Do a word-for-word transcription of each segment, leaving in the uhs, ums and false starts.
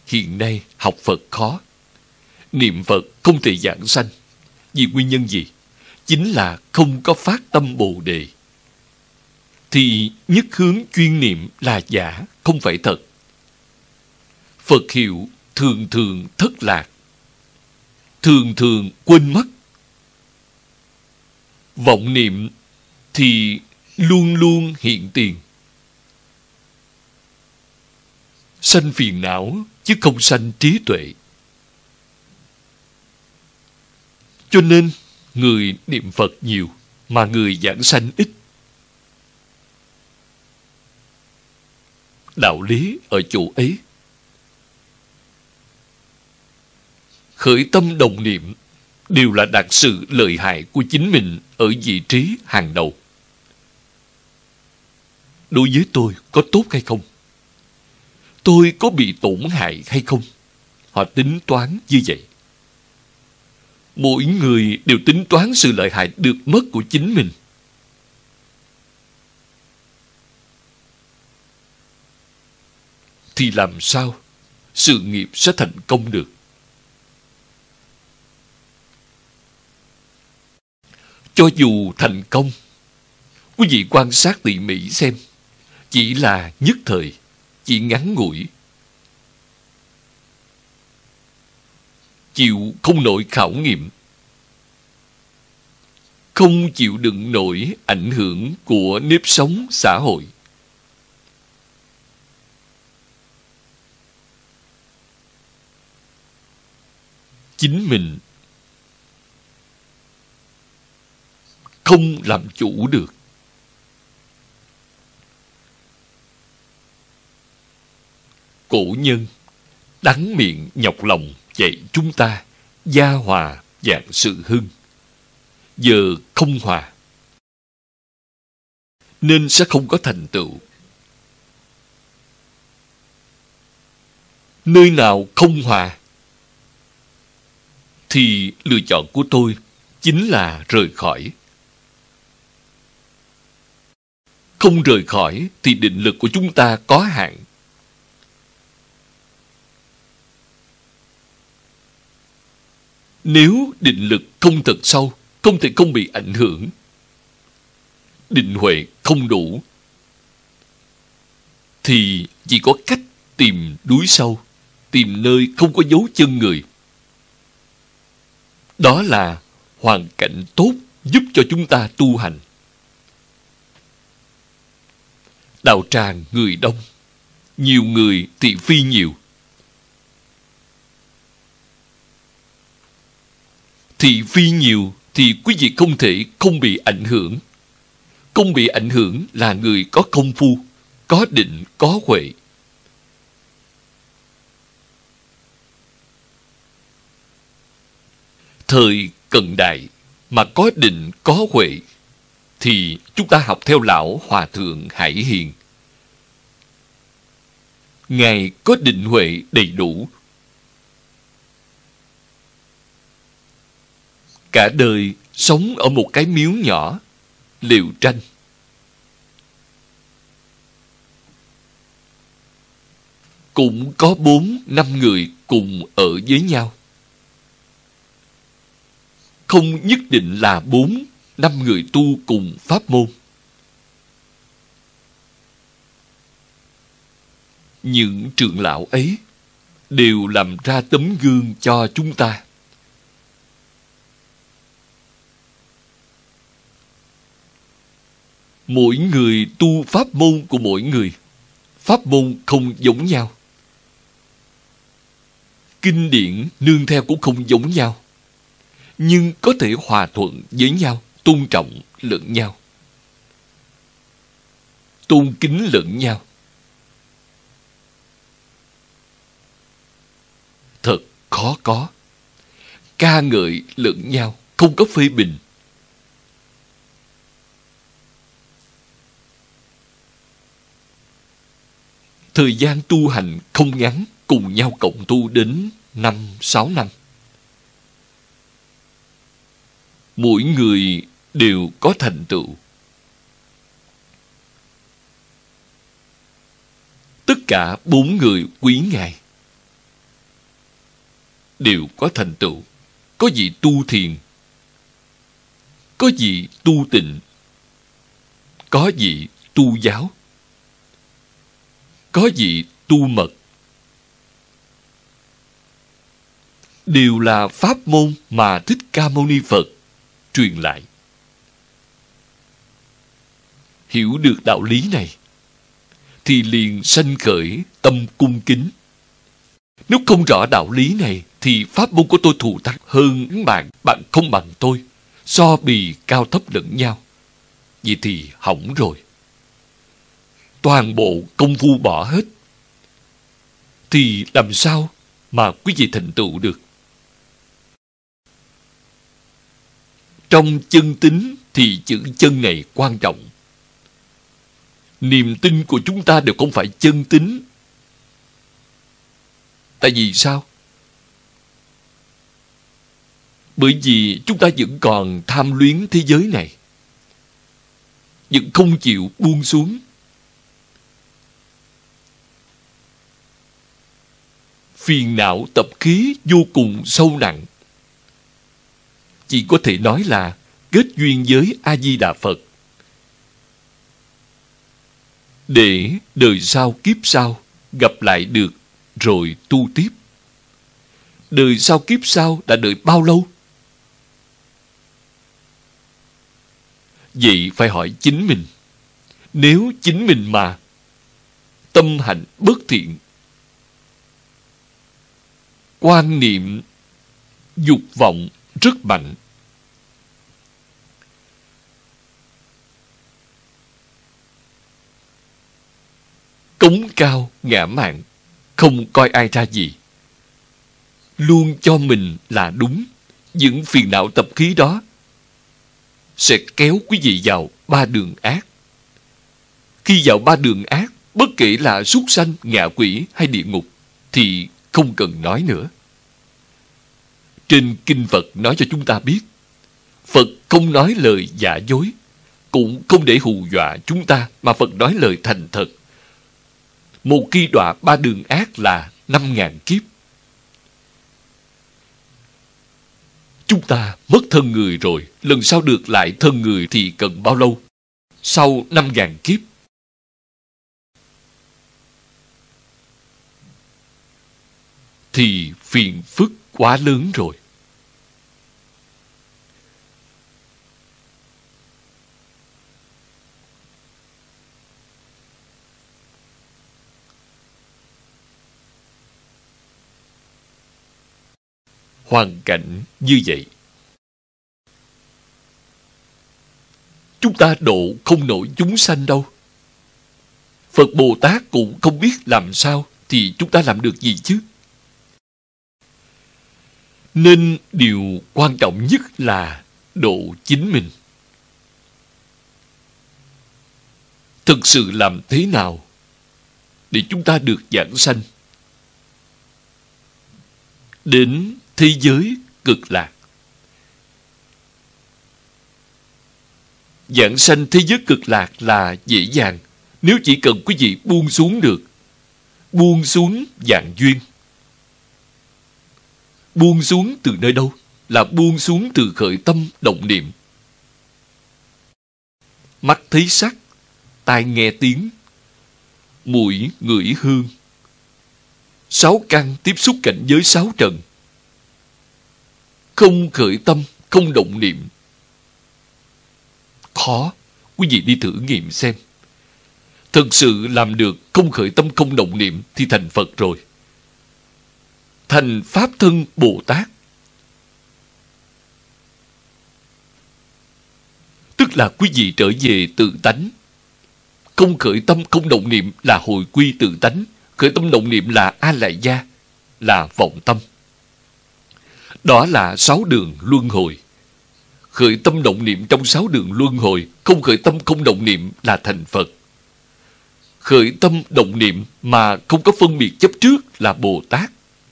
hiện nay học Phật khó. Niệm Phật không thể giảng sanh. Vì nguyên nhân gì? Chính là không có phát tâm Bồ Đề. Thì nhất hướng chuyên niệm là giả, không phải thật. Phật hiệu thường thường thất lạc, thường thường quên mất. Vọng niệm thì luôn luôn hiện tiền. Sanh phiền não chứ không sanh trí tuệ. Cho nên người niệm Phật nhiều mà người giảng sanh ít. Đạo lý ở chỗ ấy. Khởi tâm đồng niệm đều là đạt sự lợi hại của chính mình ở vị trí hàng đầu. Đối với tôi có tốt hay không? Tôi có bị tổn hại hay không? Họ tính toán như vậy. Mỗi người đều tính toán sự lợi hại được mất của chính mình. Thì làm sao sự nghiệp sẽ thành công được? Cho dù thành công, quý vị quan sát tỉ mỉ xem, chỉ là nhất thời, chỉ ngắn ngủi. Chịu không nổi khảo nghiệm, không chịu đựng nổi ảnh hưởng của nếp sống xã hội. Chính mình không làm chủ được. Cổ nhân đắng miệng nhọc lòng dạy chúng ta gia hòa vạn sự hưng. Giờ không hòa nên sẽ không có thành tựu. Nơi nào không hòa thì lựa chọn của tôi chính là rời khỏi. Không rời khỏi thì định lực của chúng ta có hạn. Nếu định lực không thật sâu, không thể không bị ảnh hưởng. Định huệ không đủ, thì chỉ có cách tìm đuối sâu, tìm nơi không có dấu chân người. Đó là hoàn cảnh tốt giúp cho chúng ta tu hành. Đạo tràng người đông, nhiều người thị phi nhiều. Thị phi nhiều thì quý vị không thể không bị ảnh hưởng. Không bị ảnh hưởng là người có công phu, có định, có huệ. Thời cận đại mà có định, có huệ thì chúng ta học theo lão Hòa Thượng Hải Hiền. Ngài có định huệ đầy đủ. Cả đời sống ở một cái miếu nhỏ, Liều Tranh. Cũng có bốn, năm người cùng ở với nhau. Không nhất định là bốn, năm người tu cùng pháp môn. Những trưởng lão ấy đều làm ra tấm gương cho chúng ta. Mỗi người tu pháp môn của mỗi người, pháp môn không giống nhau. Kinh điển nương theo cũng không giống nhau, nhưng có thể hòa thuận với nhau, tôn trọng lẫn nhau, tôn kính lẫn nhau. Thật khó có. Ca ngợi lẫn nhau, không có phê bình. Thời gian tu hành không ngắn, cùng nhau cộng tu đến năm, sáu năm. Mỗi người đều có thành tựu. Tất cả bốn người quý Ngài. đều có thành tựu. Có vị tu thiền, có vị tu tịnh, có vị tu giáo, có vị tu mật. Đều là pháp môn mà Thích Ca Mâu Ni Phật truyền lại. Hiểu được đạo lý này thì liền sanh khởi tâm cung kính. Nếu không rõ đạo lý này thì pháp môn của tôi thù thắng hơn bạn, bạn không bằng tôi, so bì cao thấp lẫn nhau. Vậy thì hỏng rồi. Toàn bộ công phu bỏ hết thì làm sao mà quý vị thành tựu được? Trong chân tín thì chữ chân này quan trọng. Niềm tin của chúng ta đều không phải chân tín. Tại vì sao? Bởi vì chúng ta vẫn còn tham luyến thế giới này, vẫn không chịu buông xuống. Phiền não tập khí vô cùng sâu nặng. Chỉ có thể nói là kết duyên với A-di-đà Phật, để đời sau kiếp sau gặp lại được rồi tu tiếp. Đời sau kiếp sau đã đợi bao lâu? Vậy phải hỏi chính mình. Nếu chính mình mà tâm hạnh bất thiện, quan niệm dục vọng rất mạnh, cống cao ngã mạn, không coi ai ra gì, luôn cho mình là đúng, những phiền não tập khí đó sẽ kéo quý vị vào ba đường ác. Khi vào ba đường ác, bất kể là súc sanh, ngạ quỷ hay địa ngục, thì không cần nói nữa. Trên kinh Phật nói cho chúng ta biết, Phật không nói lời giả dối, cũng không để hù dọa chúng ta, mà Phật nói lời thành thật. Một khi đọa ba đường ác là năm ngàn kiếp. Chúng ta mất thân người rồi, lần sau được lại thân người thì cần bao lâu? Sau năm ngàn kiếp. Thì phiền phức quá lớn rồi. Hoàn cảnh như vậy, chúng ta độ không nổi chúng sanh đâu. Phật Bồ Tát cũng không biết làm sao, thì chúng ta làm được gì chứ? Nên điều quan trọng nhất là độ chính mình. Thực sự làm thế nào để chúng ta được giảng sanh đến thế giới cực lạc? Giảng sanh thế giới cực lạc là dễ dàng, nếu chỉ cần quý vị buông xuống được. Buông xuống dạng duyên. Buông xuống từ nơi đâu? Là buông xuống từ khởi tâm động niệm. Mắt thấy sắc, tai nghe tiếng, mũi ngửi hương, sáu căn tiếp xúc cảnh giới sáu trần. Không khởi tâm, không động niệm. Khó, quý vị đi thử nghiệm xem. Thực sự làm được không khởi tâm, không động niệm thì thành Phật rồi. Thành Pháp Thân Bồ Tát. Tức là quý vị trở về tự tánh. Không khởi tâm, không động niệm là hồi quy tự tánh. Khởi tâm động niệm là A Lại Gia, là vọng tâm. Đó là sáu đường luân hồi. Khởi tâm động niệm trong sáu đường luân hồi, không khởi tâm không động niệm là thành Phật. Khởi tâm động niệm mà không có phân biệt chấp trước là Bồ Tát.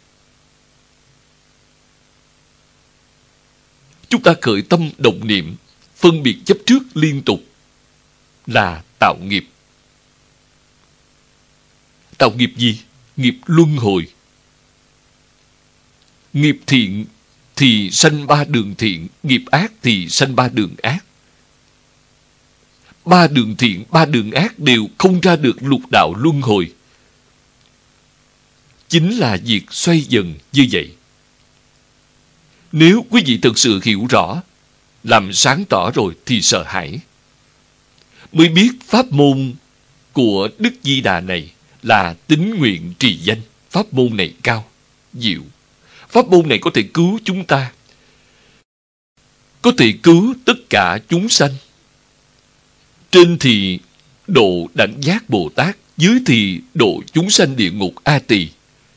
Chúng ta khởi tâm động niệm, phân biệt chấp trước liên tục là tạo nghiệp. Tạo nghiệp gì? Nghiệp luân hồi. Nghiệp thiện thì sanh ba đường thiện, nghiệp ác thì sanh ba đường ác. Ba đường thiện, ba đường ác đều không ra được lục đạo luân hồi. Chính là việc xoay dần như vậy. Nếu quý vị thực sự hiểu rõ, làm sáng tỏ rồi thì sợ hãi, mới biết pháp môn của Đức Di Đà này là tín nguyện trì danh. Pháp môn này cao, diệu. Pháp môn này có thể cứu chúng ta, có thể cứu tất cả chúng sanh. Trên thì độ đẳng giác Bồ Tát, dưới thì độ chúng sanh địa ngục A Tỳ.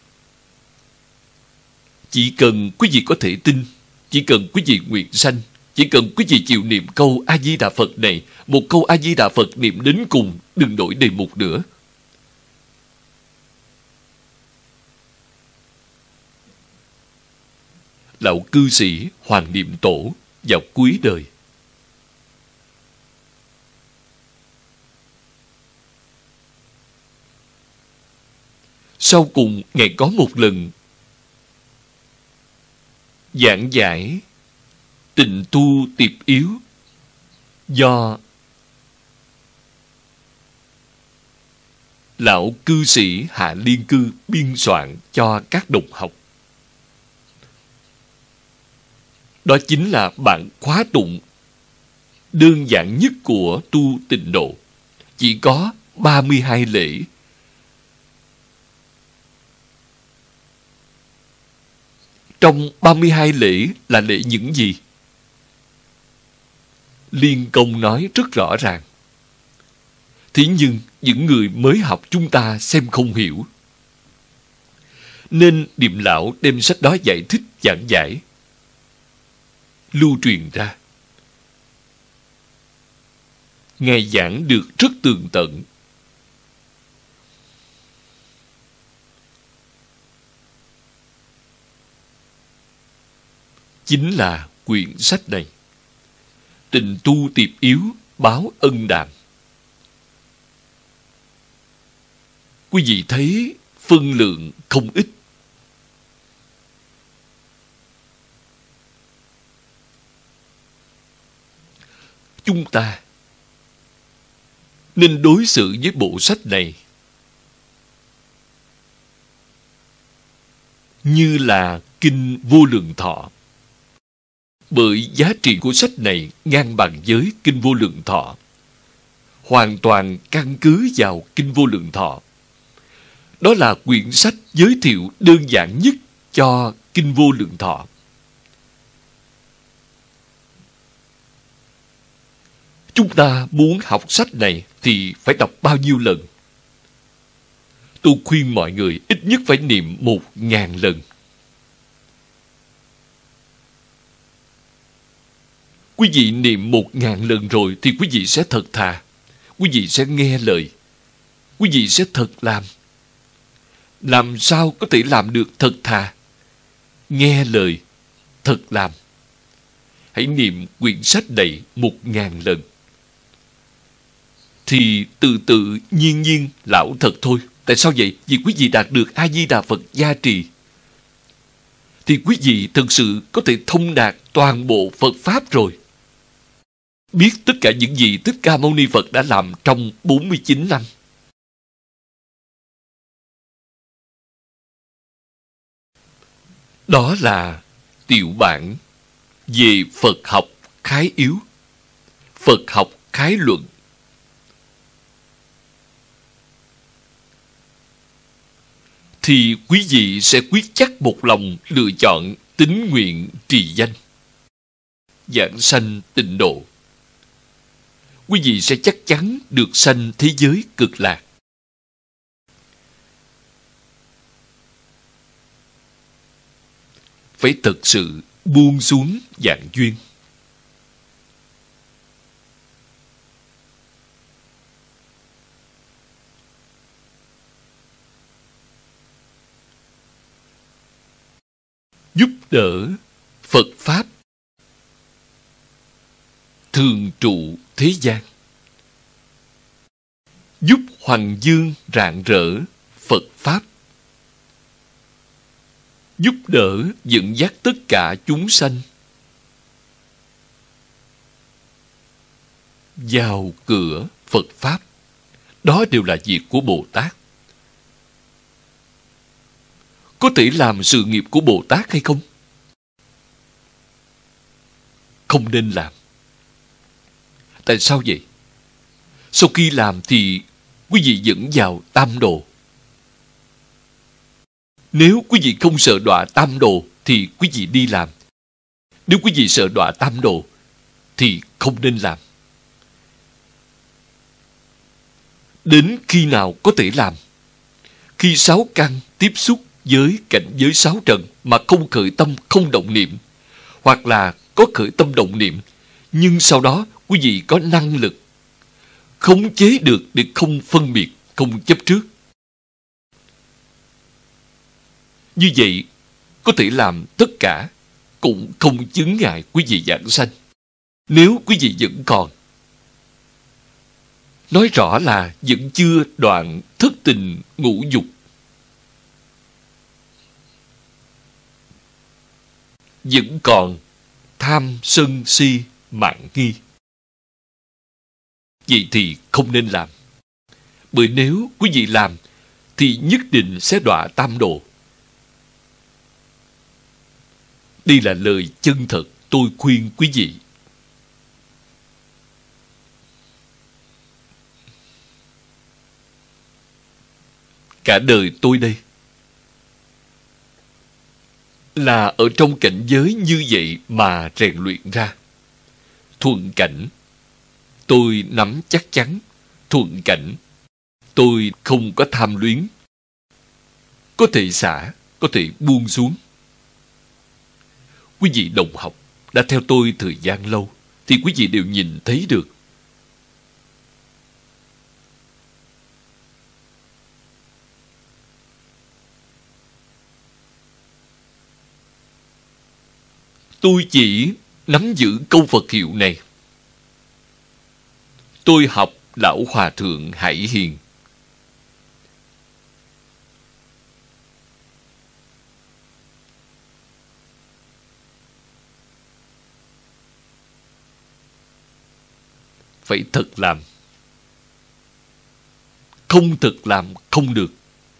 Chỉ cần quý vị có thể tin, chỉ cần quý vị nguyện sanh, chỉ cần quý vị chịu niệm câu A-di-đà Phật này, một câu A-di-đà Phật niệm đến cùng, đừng đổi đề mục nữa. Lão cư sĩ Hoàng Niệm Tổ vào cuối đời, sau cùng Ngài có một lần giảng giải Tịnh tu tiệp yếu do lão cư sĩ Hạ Liên Cư biên soạn cho các đồng học. Đó chính là bản khóa tụng đơn giản nhất của tu tịnh độ. Chỉ có ba mươi hai lễ. Trong ba mươi hai lễ là lễ những gì? Liên Công nói rất rõ ràng. Thế nhưng những người mới học chúng ta xem không hiểu. Nên Điềm Lão đem sách đó giải thích giảng giải, lưu truyền ra. Ngài giảng được rất tường tận. Chính là quyển sách này, Tịnh tu tiệp yếu báo ân đàm. Quý vị thấy phân lượng không ít. Chúng ta nên đối xử với bộ sách này như là Kinh Vô Lượng Thọ. Bởi giá trị của sách này ngang bằng với Kinh Vô Lượng Thọ, hoàn toàn căn cứ vào Kinh Vô Lượng Thọ. Đó là quyển sách giới thiệu đơn giản nhất cho Kinh Vô Lượng Thọ. Chúng ta muốn học sách này thì phải đọc bao nhiêu lần? Tôi khuyên mọi người ít nhất phải niệm một ngàn lần. Quý vị niệm một ngàn lần rồi thì quý vị sẽ thật thà. Quý vị sẽ nghe lời. Quý vị sẽ thật làm. Làm sao có thể làm được thật thà, nghe lời, thật làm? Hãy niệm quyển sách này một ngàn lần. Thì tự tự nhiên nhiên lão thật thôi. Tại sao vậy? Vì quý vị đạt được A-di-đà Phật gia trì. Thì quý vị thực sự có thể thông đạt toàn bộ Phật Pháp rồi. Biết tất cả những gì Thích Ca Mâu Ni Phật đã làm trong bốn mươi chín năm. Đó là tiểu bản về Phật học khái yếu, Phật học khái luận. Thì quý vị sẽ quyết chắc một lòng lựa chọn tín nguyện trì danh, giảng sanh tịnh độ. Quý vị sẽ chắc chắn được sanh thế giới cực lạc. Phải thật sự buông xuống dạng duyên. Giúp đỡ Phật Pháp thường trụ thế gian, giúp hoằng dương rạng rỡ Phật Pháp. giúp đỡ dẫn dắt tất cả chúng sanh vào cửa Phật Pháp. Đó đều là việc của Bồ Tát. Có thể làm sự nghiệp của Bồ Tát hay không? Không nên làm. Tại sao vậy? Sau khi làm thì quý vị dẫn vào tam đồ. Nếu quý vị không sợ đọa tam đồ thì quý vị đi làm. Nếu quý vị sợ đọa tam đồ thì không nên làm. Đến khi nào có thể làm? Khi sáu căn tiếp xúc với cảnh giới sáu trần mà không khởi tâm, không động niệm, hoặc là có khởi tâm động niệm, nhưng sau đó quý vị có năng lực khống chế được để không phân biệt, không chấp trước. Như vậy, có thể làm tất cả, cũng không chướng ngại quý vị giảng sanh. Nếu quý vị vẫn còn, nói rõ là vẫn chưa đoạn thất tình ngũ dục, vẫn còn tham sân si mạn nghi, vậy thì không nên làm. Bởi nếu quý vị làm thì nhất định sẽ đọa tam độ. Đây là lời chân thật tôi khuyên quý vị. Cả đời tôi đây là ở trong cảnh giới như vậy mà rèn luyện ra. Thuận cảnh tôi nắm chắc chắn. Thuận cảnh tôi không có tham luyến. Có thể xả, có thể buông xuống. Quý vị đồng học đã theo tôi thời gian lâu thì quý vị đều nhìn thấy được. Tôi chỉ nắm giữ câu Phật hiệu này. Tôi học Lão Hòa Thượng Hải Hiền. Phải thật làm. Không thật làm không được.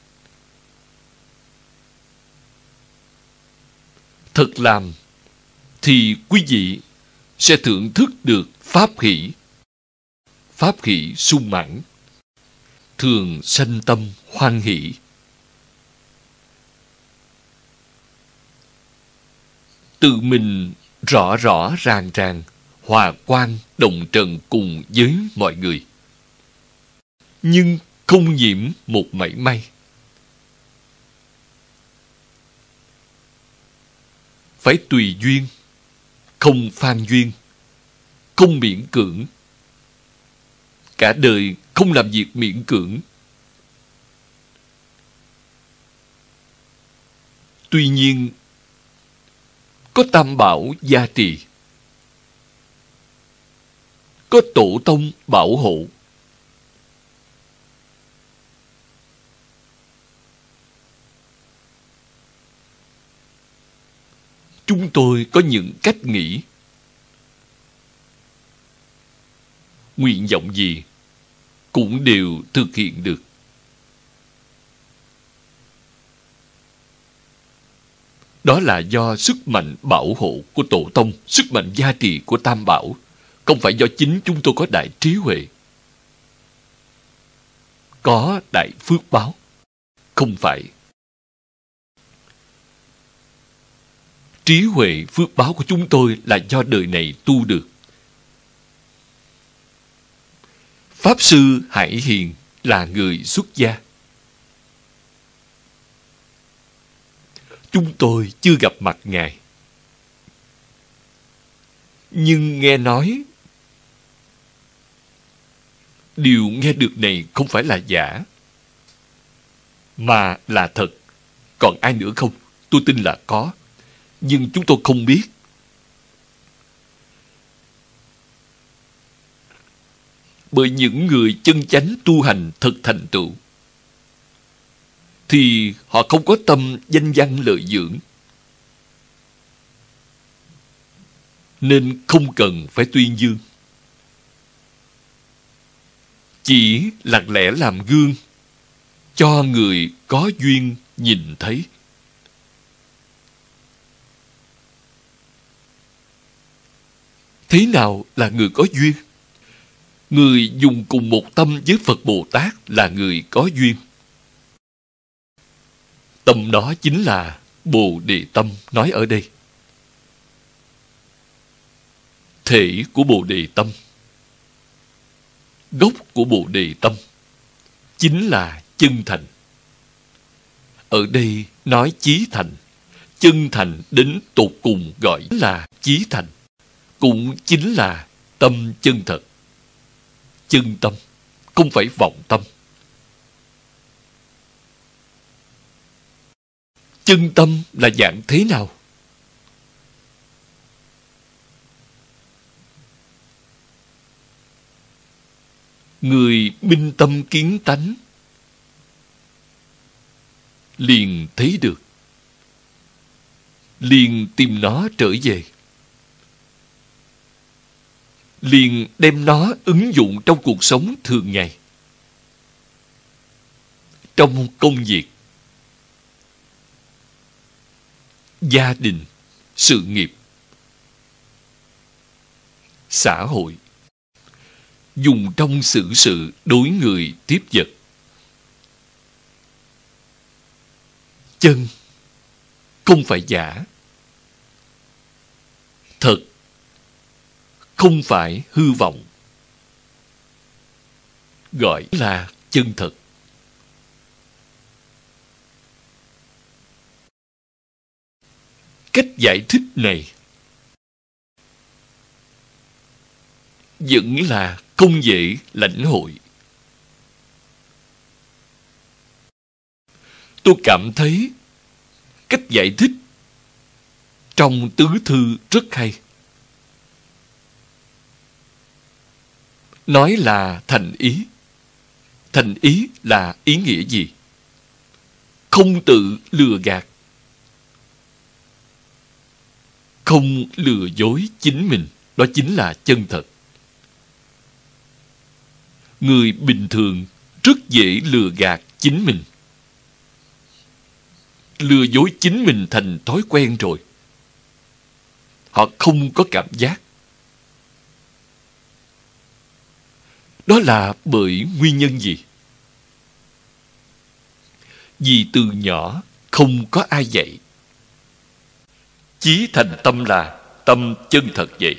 Thật làm thì quý vị sẽ thưởng thức được pháp hỷ. Pháp hỷ sung mãn, thường sanh tâm hoan hỷ. Tự mình rõ rõ ràng ràng, hòa quang đồng trần cùng với mọi người, nhưng không nhiễm một mảy may. Phải tùy duyên, không phan duyên, không miễn cưỡng. Cả đời không làm việc miễn cưỡng. Tuy nhiên, có tam bảo gia trì, có tổ tông bảo hộ, chúng tôi có những cách nghĩ. Nguyện vọng gì cũng đều thực hiện được. Đó là do sức mạnh bảo hộ của Tổ Tông, sức mạnh gia trì của Tam Bảo, không phải do chính chúng tôi có đại trí huệ, có đại phước báo. Không phải. Trí huệ phước báo của chúng tôi là do đời này tu được. Pháp Sư Hải Hiền là người xuất gia. Chúng tôi chưa gặp mặt Ngài, nhưng nghe nói điều nghe được này không phải là giả, mà là thật. Còn ai nữa không? Tôi tin là có, nhưng chúng tôi không biết. Bởi những người chân chánh tu hành thật thành tựu, thì họ không có tâm danh văn lợi dưỡng, nên không cần phải tuyên dương. Chỉ lặng lẽ làm gương cho người có duyên nhìn thấy. Thế nào là người có duyên? Người dùng cùng một tâm với Phật Bồ Tát là người có duyên. Tâm đó chính là Bồ Đề tâm nói ở đây. Thể của Bồ Đề tâm, gốc của Bồ Đề tâm chính là chân thành. Ở đây nói chí thành, chân thành đến tột cùng gọi là chí thành, cũng chính là tâm chân thật. Chân tâm, không phải vọng tâm. Chân tâm là dạng thế nào? Người minh tâm kiến tánh liền thấy được, liền tìm nó trở về, liền đem nó ứng dụng trong cuộc sống thường ngày, trong công việc, gia đình, sự nghiệp, xã hội, dùng trong xử sự đối người tiếp vật. Chân không phải giả, thật không phải hư vọng, gọi là chân thật. Cách giải thích này vẫn là không dễ lãnh hội. Tôi cảm thấy cách giải thích trong tứ thư rất hay. Nói là thành ý. Thành ý là ý nghĩa gì? Không tự lừa gạt, không lừa dối chính mình, đó chính là chân thật. Người bình thường rất dễ lừa gạt chính mình. Lừa dối chính mình thành thói quen rồi. Họ không có cảm giác. Đó là bởi nguyên nhân gì? Vì từ nhỏ không có ai dạy. Chí thành tâm là tâm chân thật vậy.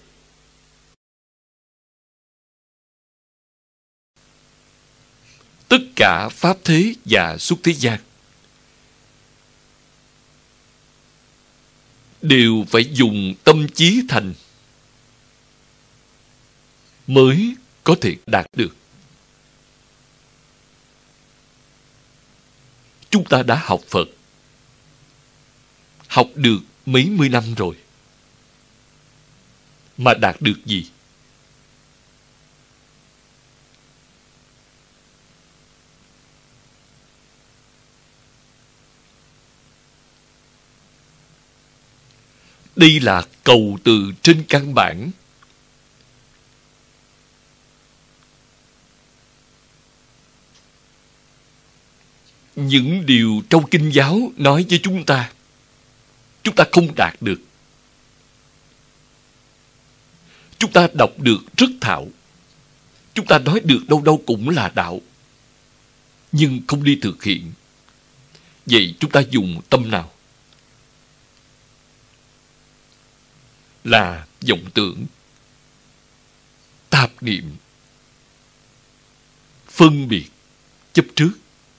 Tất cả pháp thế và xuất thế gian đều phải dùng tâm chí thành mới có thể đạt được. Chúng ta đã học Phật, học được mấy mươi năm rồi, mà đạt được gì? Đây là cầu từ trên căn bản. Những điều trong kinh giáo nói với chúng ta, chúng ta không đạt được. Chúng ta đọc được rất thạo. Chúng ta nói được đâu đâu cũng là đạo, nhưng không đi thực hiện. Vậy chúng ta dùng tâm nào? Là vọng tưởng, tạp niệm, phân biệt, chấp trước.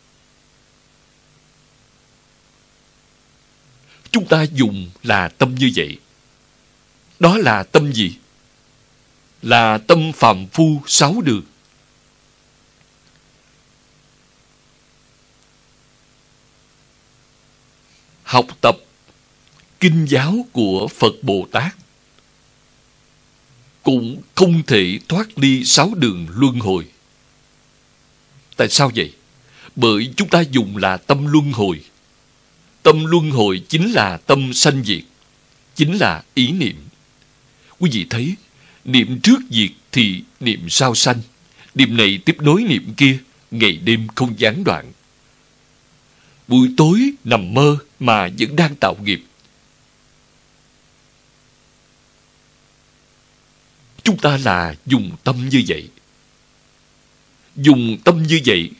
Chúng ta dùng là tâm như vậy. Đó là tâm gì? Là tâm phàm phu sáu đường. Học tập kinh giáo của Phật Bồ Tát cũng không thể thoát ly sáu đường luân hồi. Tại sao vậy? Bởi chúng ta dùng là tâm luân hồi. Tâm luân hồi chính là tâm sanh diệt, chính là ý niệm. Quý vị thấy, niệm trước diệt thì niệm sau sanh. Niệm này tiếp nối niệm kia, ngày đêm không gián đoạn. Buổi tối nằm mơ mà vẫn đang tạo nghiệp. Chúng ta là dùng tâm như vậy. Dùng tâm như vậy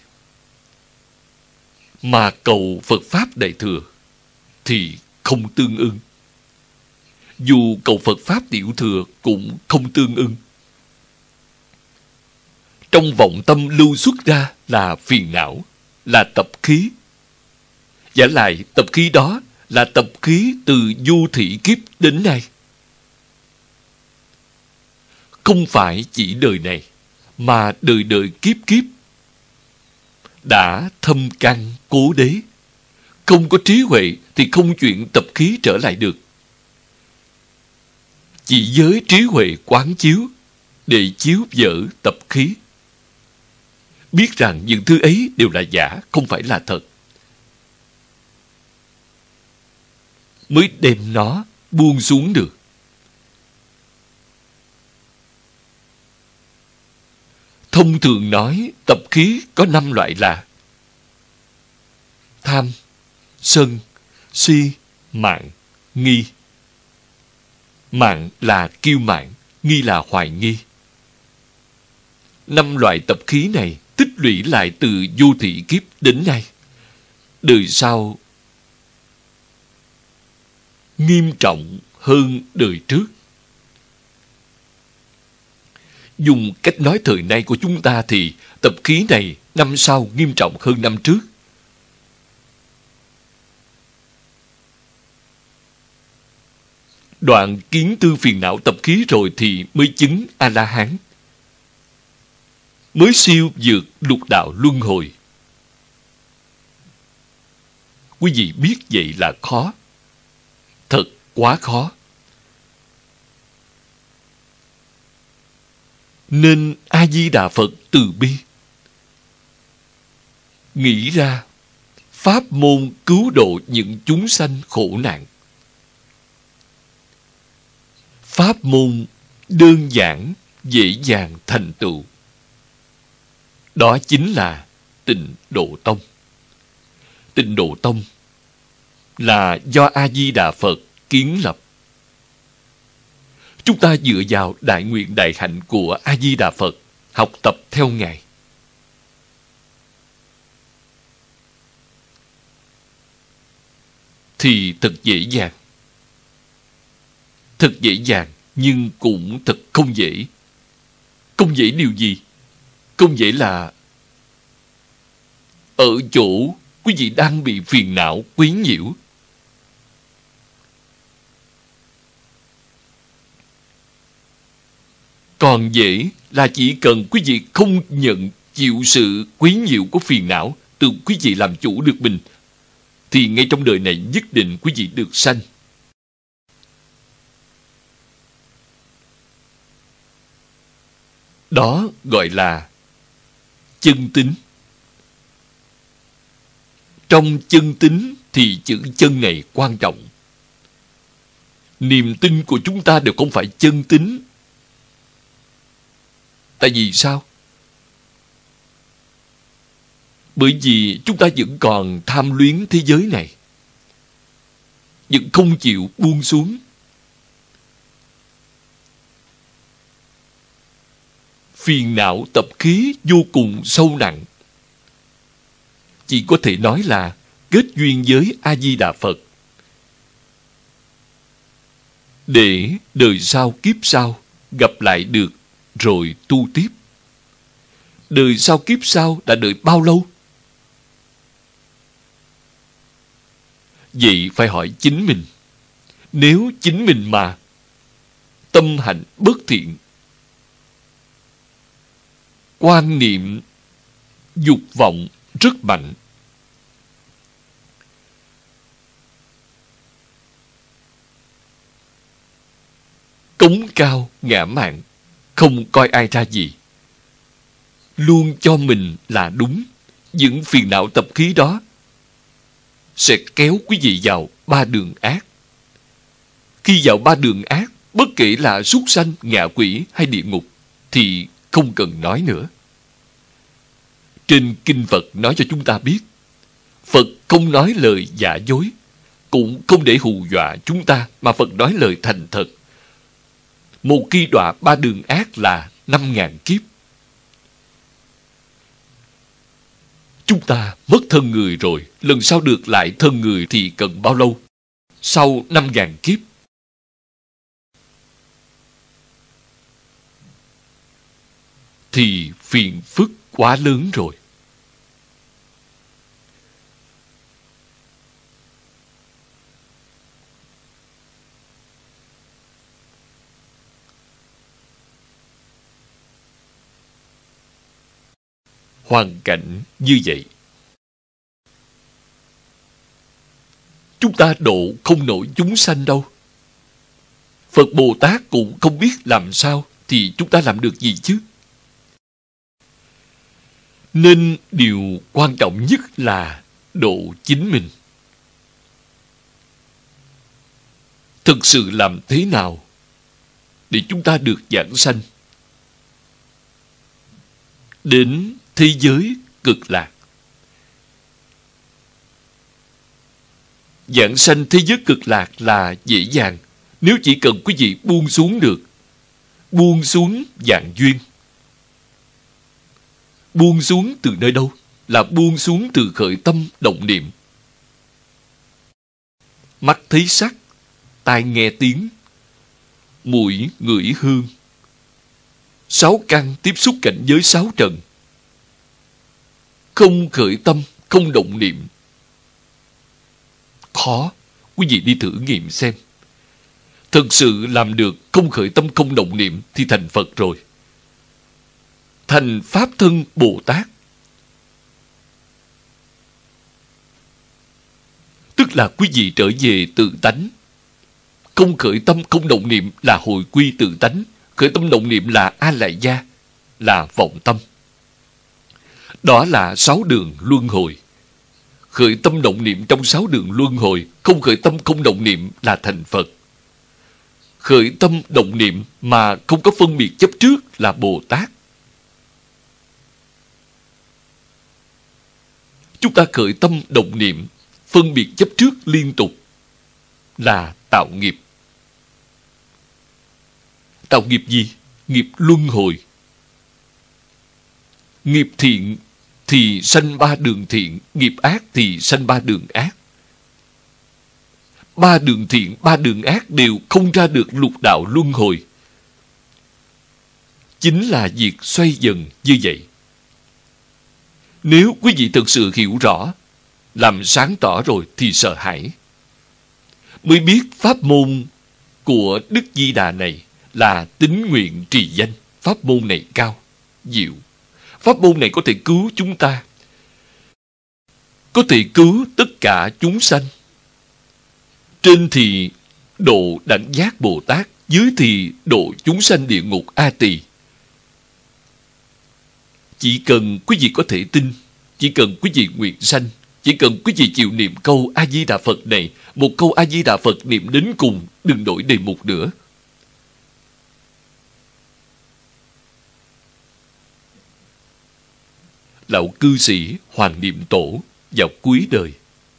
mà cầu Phật Pháp Đại Thừa thì không tương ưng. Dù cầu Phật Pháp Tiểu Thừa cũng không tương ưng. Trong vọng tâm lưu xuất ra là phiền não, là tập khí. Giả lại tập khí đó là tập khí từ du thị kiếp đến nay. Không phải chỉ đời này, mà đời đời kiếp kiếp. Đã thâm căn cố đế, không có trí huệ thì không chuyện tập khí trở lại được. Chỉ với trí huệ quán chiếu, để chiếu vỡ tập khí. Biết rằng những thứ ấy đều là giả, không phải là thật, mới đem nó buông xuống được. Thông thường nói tập khí có năm loại là tham, sân, si, mạn, nghi. Mạn là kiêu mạn, nghi là hoài nghi. Năm loại tập khí này tích lũy lại từ vô thị kiếp đến nay. Đời sau nghiêm trọng hơn đời trước. Dùng cách nói thời nay của chúng ta thì tập khí này năm sau nghiêm trọng hơn năm trước. Đoạn kiến tư phiền não tập khí rồi thì mới chứng A-la-hán, mới siêu vượt lục đạo luân hồi. Quý vị biết vậy là khó, thật quá khó. Nên A-di-đà Phật từ bi, nghĩ ra pháp môn cứu độ những chúng sanh khổ nạn. Pháp môn đơn giản, dễ dàng thành tựu. Đó chính là Tịnh Độ Tông. Tịnh Độ Tông là do A-di-đà Phật kiến lập. Chúng ta dựa vào đại nguyện đại hạnh của A-di-đà Phật, học tập theo Ngài. Thì thật dễ dàng. Thật dễ dàng, nhưng cũng thật không dễ. Không dễ điều gì? Không dễ là ở chỗ quý vị đang bị phiền não quấy nhiễu. Còn dễ là chỉ cần quý vị không nhận chịu sự quấy nhiễu của phiền não, tự quý vị làm chủ được mình, thì ngay trong đời này nhất định quý vị được sanh. Đó gọi là chân tín. Trong chân tín thì chữ chân này quan trọng. Niềm tin của chúng ta đều không phải chân tín. Tại vì sao? Bởi vì chúng ta vẫn còn tham luyến thế giới này, vẫn không chịu buông xuống. Phiền não tập khí vô cùng sâu nặng. Chỉ có thể nói là kết duyên với A-di-đà Phật, để đời sau kiếp sau gặp lại được rồi tu tiếp. Đời sau kiếp sau đã đợi bao lâu? Vậy phải hỏi chính mình. Nếu chính mình mà tâm hạnh bất thiện, quan niệm dục vọng rất mạnh, cống cao ngã mạn, không coi ai ra gì, luôn cho mình là đúng, những phiền não tập khí đó sẽ kéo quý vị vào ba đường ác. Khi vào ba đường ác, bất kể là súc sanh, ngạ quỷ hay địa ngục, thì không cần nói nữa. Trên Kinh Phật nói cho chúng ta biết, Phật không nói lời giả dối, cũng không để hù dọa chúng ta, mà Phật nói lời thành thật. Một khi đọa ba đường ác là năm ngàn kiếp. Chúng ta mất thân người rồi, lần sau được lại thân người thì cần bao lâu? Sau năm ngàn kiếp. Thì phiền phức quá lớn rồi. Hoàn cảnh như vậy, chúng ta độ không nổi chúng sanh đâu. Phật Bồ Tát cũng không biết làm sao, thì chúng ta làm được gì chứ? Nên điều quan trọng nhất là độ chính mình. Thực sự làm thế nào để chúng ta được giảng sanh đến thế giới cực lạc? Giảng sanh thế giới cực lạc là dễ dàng nếu chỉ cần quý vị buông xuống được. Buông xuống dạng duyên. Buông xuống từ nơi đâu? Là buông xuống từ khởi tâm động niệm. Mắt thấy sắc, tai nghe tiếng, mũi ngửi hương, sáu căn tiếp xúc cảnh giới sáu trần. Không khởi tâm, không động niệm. Khó, quý vị đi thử nghiệm xem. Thực sự làm được không khởi tâm, không động niệm thì thành Phật rồi. Thành Pháp Thân Bồ Tát. Tức là quý vị trở về tự tánh. Không khởi tâm, không động niệm là hồi quy tự tánh. Khởi tâm động niệm là A Lại Gia, là vọng tâm. Đó là sáu đường luân hồi. Khởi tâm động niệm trong sáu đường luân hồi, không khởi tâm không động niệm là thành Phật. Khởi tâm động niệm mà không có phân biệt chấp trước là Bồ Tát. Chúng ta khởi tâm động niệm, phân biệt chấp trước liên tục là tạo nghiệp. Tạo nghiệp gì? Nghiệp luân hồi. Nghiệp thiện thì sanh ba đường thiện, nghiệp ác thì sanh ba đường ác. Ba đường thiện, ba đường ác đều không ra được lục đạo luân hồi. Chính là việc xoay dần như vậy. Nếu quý vị thực sự hiểu rõ, làm sáng tỏ rồi thì sợ hãi. Mới biết pháp môn của Đức Di Đà này là tín nguyện trì danh. Pháp môn này cao, diệu. Pháp môn này có thể cứu chúng ta, có thể cứu tất cả chúng sanh. Trên thì độ đẳng giác Bồ Tát, dưới thì độ chúng sanh địa ngục A Tỳ. Chỉ cần quý vị có thể tin, chỉ cần quý vị nguyện sanh, chỉ cần quý vị chịu niệm câu A-di-đà Phật này, một câu A-di-đà Phật niệm đến cùng, đừng đổi đề mục nữa. Lão cư sĩ Hoàng Niệm Tổ vào cuối đời,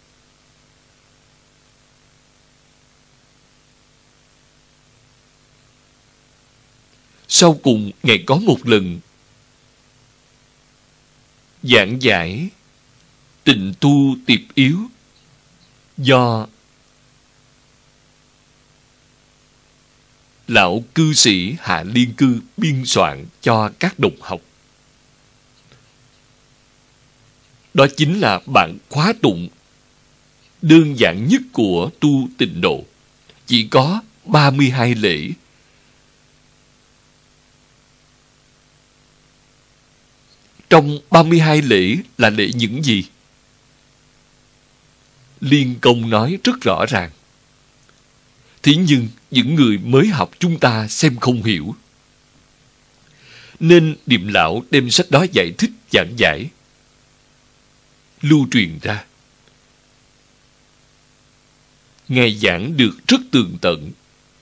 sau cùng Ngài có một lần giảng giải tịnh tu tiệp yếu do lão cư sĩ Hạ Liên Cư biên soạn cho các đồng học. Đó chính là bản khóa tụng đơn giản nhất của tu tịnh độ. Chỉ có ba mươi hai lễ. Trong ba mươi hai lễ là lễ những gì? Liên Công nói rất rõ ràng. Thế nhưng những người mới học chúng ta xem không hiểu. Nên Điềm Lão đem sách đó giải thích giảng giải. lưu truyền ra. Ngài giảng được rất tường tận.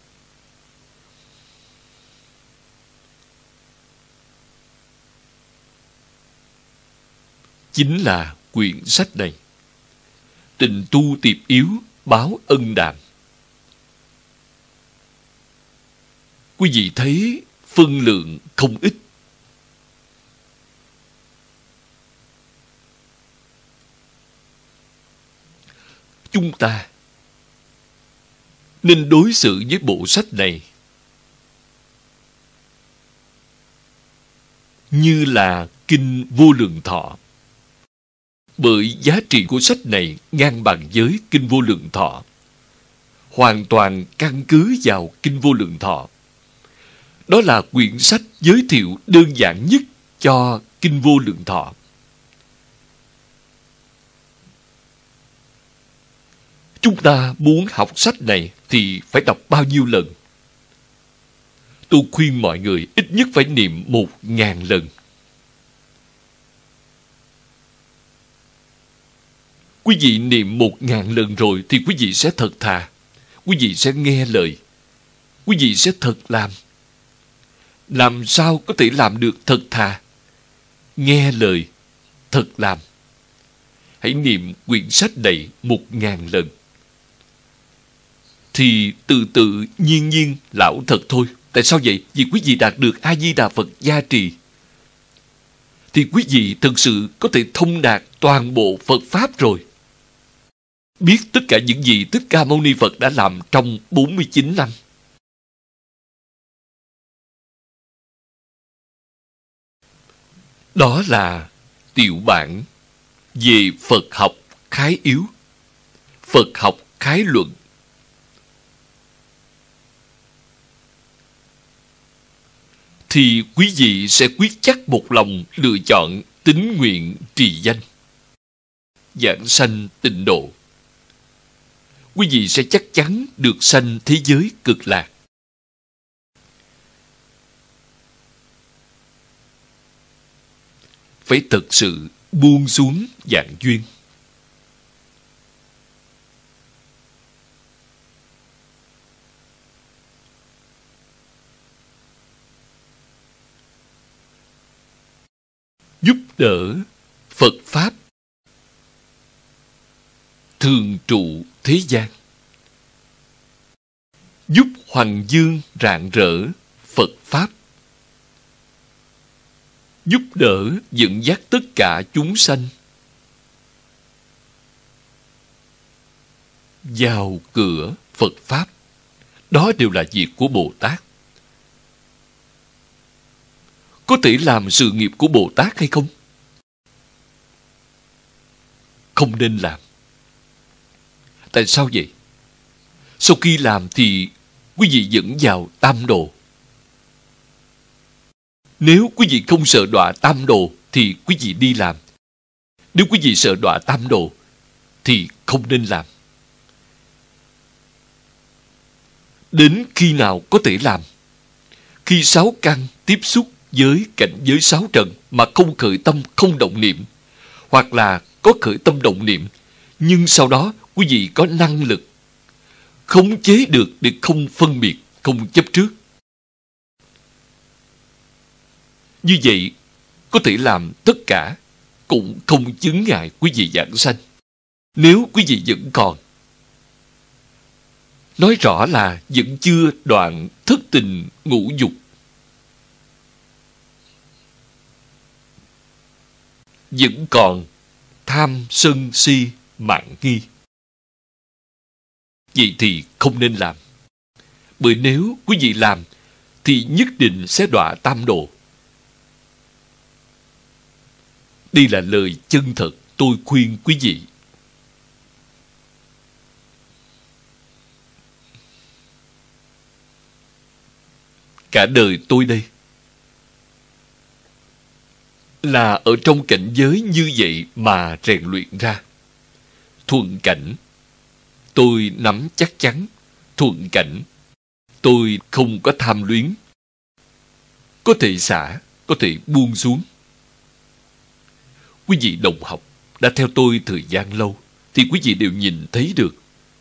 Chính là quyển sách này, Tình tu tiệp yếu, báo ân đàm. Quý vị thấy phân lượng không ít. Chúng ta nên đối xử với bộ sách này như là Kinh Vô Lượng Thọ. Bởi giá trị của sách này ngang bằng với Kinh Vô Lượng Thọ, hoàn toàn căn cứ vào Kinh Vô Lượng Thọ. Đó là quyển sách giới thiệu đơn giản nhất cho Kinh Vô Lượng Thọ. Chúng ta muốn học sách này thì phải đọc bao nhiêu lần? Tôi khuyên mọi người ít nhất phải niệm một ngàn lần. Quý vị niệm một ngàn lần rồi thì quý vị sẽ thật thà. Quý vị sẽ nghe lời. Quý vị sẽ thật làm. Làm sao có thể làm được thật thà, nghe lời, thật làm? Hãy niệm quyển sách này một ngàn lần. Thì từ tự nhiên nhiên lão thật thôi. Tại sao vậy? Vì quý vị đạt được A-di-đà Phật gia trì. Thì quý vị thực sự có thể thông đạt toàn bộ Phật Pháp rồi. Biết tất cả những gì Thích Ca Mâu Ni Phật đã làm trong bốn mươi chín năm. Đó là tiểu bản về Phật học khái yếu, Phật học khái luận. Thì quý vị sẽ quyết chắc một lòng lựa chọn tín nguyện trì danh, giảng sanh tịnh độ. Quý vị sẽ chắc chắn được sanh thế giới cực lạc. Phải thật sự buông xuống dạng duyên. Giúp đỡ Phật Pháp thường trụ thế gian. Giúp hoằng dương rạng rỡ Phật Pháp. Giúp đỡ dẫn dắt tất cả chúng sanh vào cửa Phật Pháp. Đó đều là việc của Bồ Tát. Có thể làm sự nghiệp của Bồ Tát hay không? Không nên làm. Tại sao vậy? Sau khi làm thì quý vị dẫn vào tam đồ. Nếu quý vị không sợ đọa tam đồ thì quý vị đi làm. Nếu quý vị sợ đọa tam đồ thì không nên làm. Đến khi nào có thể làm? Khi sáu căn tiếp xúc với cảnh giới sáu trần mà không khởi tâm, không động niệm, hoặc là có khởi tâm động niệm, nhưng sau đó quý vị có năng lực khống chế được để không phân biệt, không chấp trước. Như vậy, có thể làm tất cả, cũng không chướng ngại quý vị giảng sanh. Nếu quý vị vẫn còn, nói rõ là vẫn chưa đoạn thất tình ngũ dục, vẫn còn tham sân si mạn nghi, vậy thì không nên làm. Bởi nếu quý vị làm thì nhất định sẽ đọa tam đồ. Đây là lời chân thật tôi khuyên quý vị. Cả đời tôi đây là ở trong cảnh giới như vậy mà rèn luyện ra. Thuận cảnh, tôi nắm chắc chắn. Thuận cảnh, tôi không có tham luyến. Có thể xả, có thể buông xuống. Quý vị đồng học đã theo tôi thời gian lâu thì quý vị đều nhìn thấy được.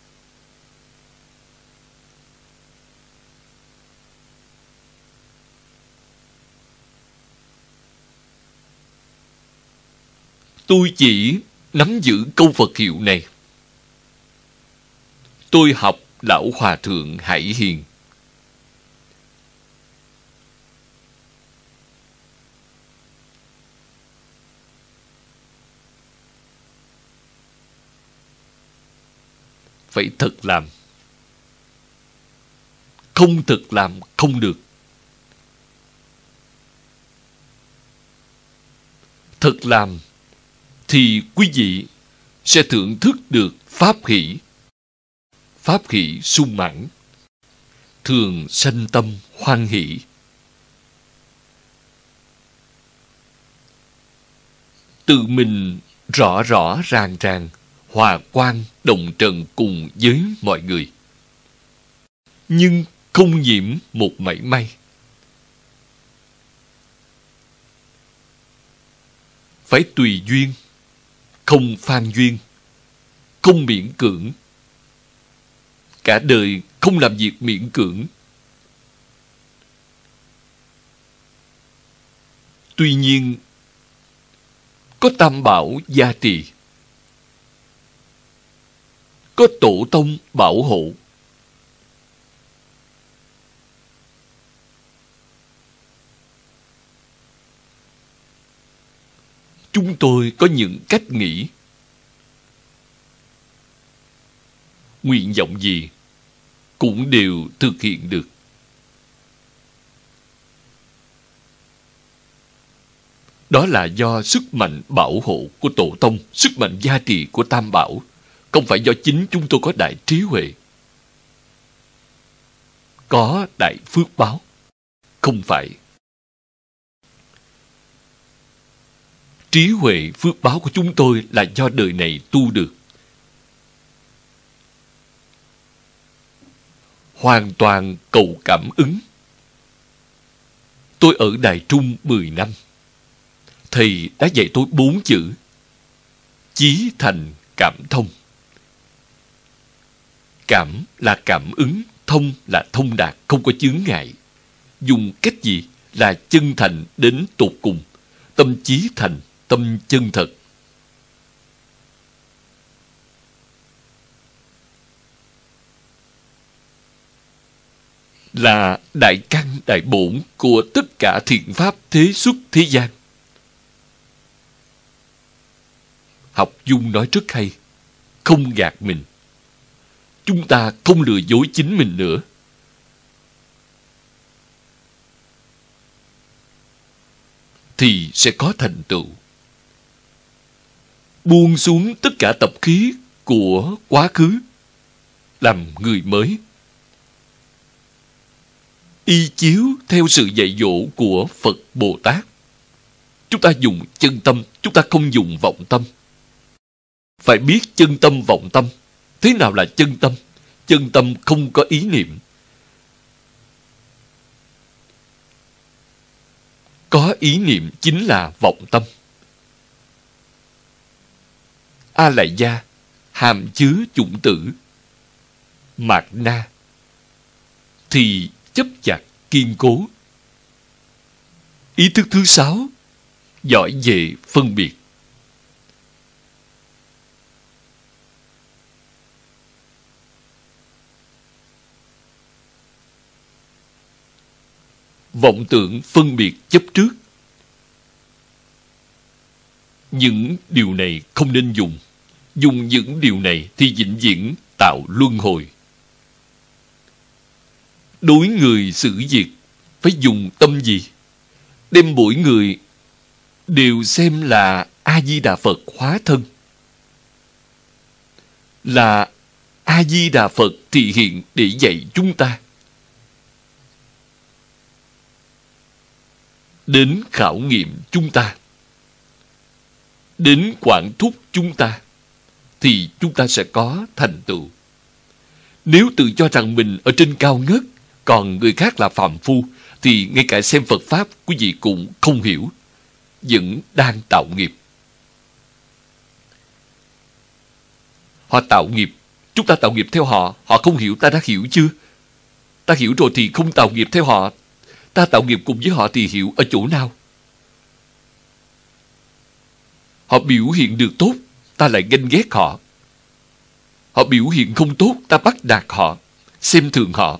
Tôi chỉ nắm giữ câu Phật hiệu này. Tôi học Lão Hòa Thượng Hải Hiền. Phải thực làm. Không thực làm không được. Thực làm thì quý vị sẽ thưởng thức được pháp hỷ. Pháp hỷ sung mãn, thường sanh tâm hoan hỷ. Tự mình rõ rõ ràng ràng, hòa quang đồng trần cùng với mọi người, nhưng không nhiễm một mảy may. Phải tùy duyên, không phan duyên, không miễn cưỡng. Cả đời không làm việc miễn cưỡng. Tuy nhiên, có tam bảo gia trì, có tổ tông bảo hộ, chúng tôi có những cách nghĩ. Nguyện vọng gì cũng đều thực hiện được. Đó là do sức mạnh bảo hộ của Tổ Tông, sức mạnh gia trì của Tam Bảo, không phải do chính chúng tôi có đại trí huệ, có đại phước báo. Không phải. Trí huệ phước báo của chúng tôi là do đời này tu được. Hoàn toàn cầu cảm ứng. Tôi ở Đài Trung mười năm. Thầy đã dạy tôi bốn chữ: chí thành cảm thông. Cảm là cảm ứng, thông là thông đạt, không có chướng ngại. Dùng cách gì là chân thành đến tột cùng, tâm chí thành, tâm chân thật. Là đại căn đại bổn của tất cả thiện pháp thế xuất thế gian. Học Dung nói rất hay, không gạt mình. Chúng ta không lừa dối chính mình nữa. Thì sẽ có thành tựu. Buông xuống tất cả tập khí của quá khứ, làm người mới. Y chiếu theo sự dạy dỗ của Phật Bồ Tát. Chúng ta dùng chân tâm, chúng ta không dùng vọng tâm. Phải biết chân tâm vọng tâm. Thế nào là chân tâm? Chân tâm không có ý niệm. Có ý niệm chính là vọng tâm. A lại gia, hàm chứa chủng tử. Mạt na thì chấp chặt kiên cố. Ý thức thứ sáu, giỏi về phân biệt. Vọng tưởng phân biệt chấp trước. Những điều này không nên dùng. Dùng những điều này thì vĩnh viễn tạo luân hồi. Đối người xử việc phải dùng tâm gì? Đem mỗi người đều xem là A-di-đà Phật hóa thân. Là A-di-đà Phật thị hiện để dạy chúng ta. Đến khảo nghiệm chúng ta, đến quản thúc chúng ta, thì chúng ta sẽ có thành tựu. Nếu tự cho rằng mình ở trên cao ngất, còn người khác là phàm phu, thì ngay cả xem Phật Pháp quý vị cũng không hiểu, vẫn đang tạo nghiệp. Họ tạo nghiệp, chúng ta tạo nghiệp theo họ. Họ không hiểu, ta đã hiểu chưa? Ta hiểu rồi thì không tạo nghiệp theo họ. Ta tạo nghiệp cùng với họ thì hiểu ở chỗ nào? Họ biểu hiện được tốt, ta lại ganh ghét họ. Họ biểu hiện không tốt, ta bắt nạt họ, xem thường họ.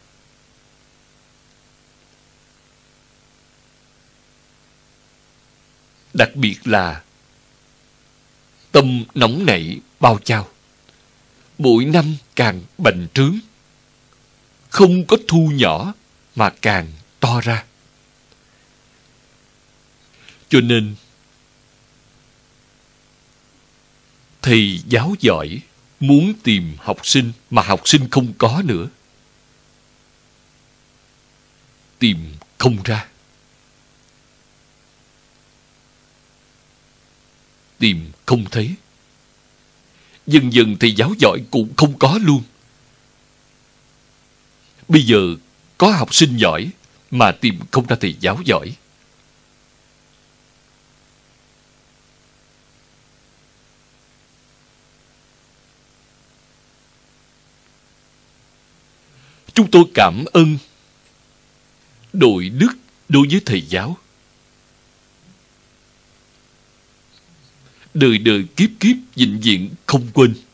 Đặc biệt là tâm nóng nảy bao trao, mỗi năm càng bành trướng, không có thu nhỏ mà càng to ra. Cho nên thầy giáo giỏi muốn tìm học sinh mà học sinh không có nữa, tìm không ra. Tìm không thấy. Dần dần thầy giáo giỏi cũng không có luôn. Bây giờ có học sinh giỏi mà tìm không ra thầy giáo giỏi. Chúng tôi cảm ơn đội đức đối với thầy giáo. Đời đời kiếp kiếp vĩnh viễn không quên.